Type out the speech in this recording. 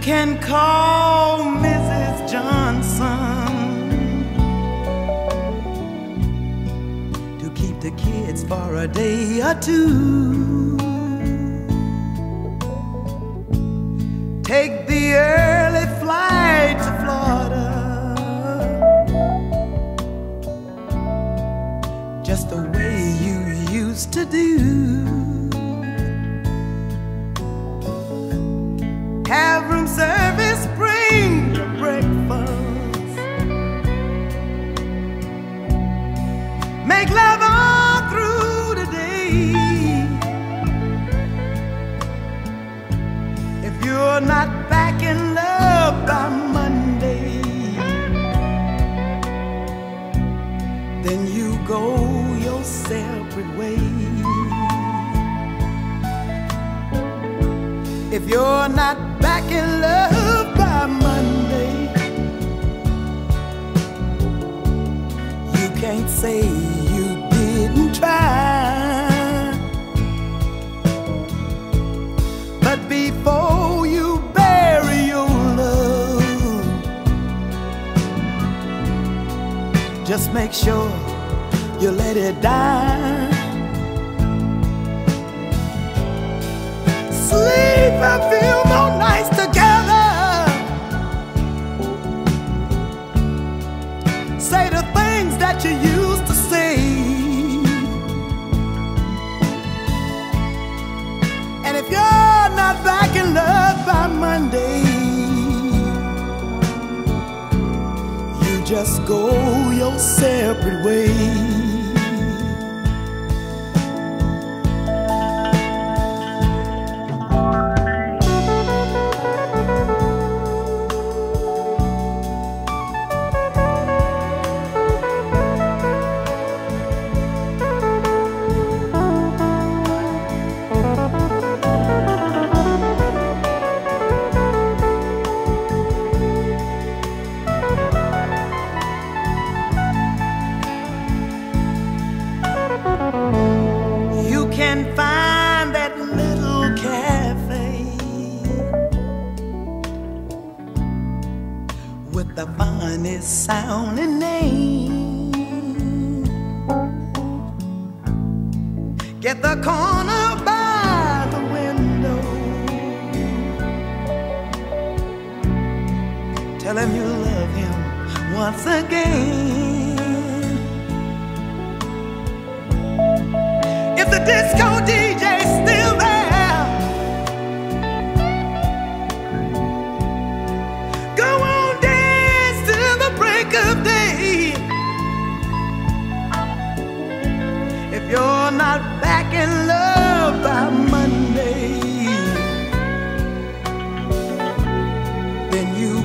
can call Mrs. Johnson to keep the kids for a day or two. Take the early flight to Florida, just the way you used to do. Have room service, bring your breakfast, make love all through the day. If you're not back in love by Monday, then you go your separate way. If you're not back in love by Monday, you can't say you didn't try. But before you bury your love, just make sure you let it die. Sleep and feel more nights together. Say the things that you used to say. And if you're not back in love by Monday, you just go your separate way. Can find that little cafe with the finest sounding name. Get the corner by the window, tell him you love him once again. If the disco DJ's still there, go on, dance till the break of day. If you're not back in love by Monday, then you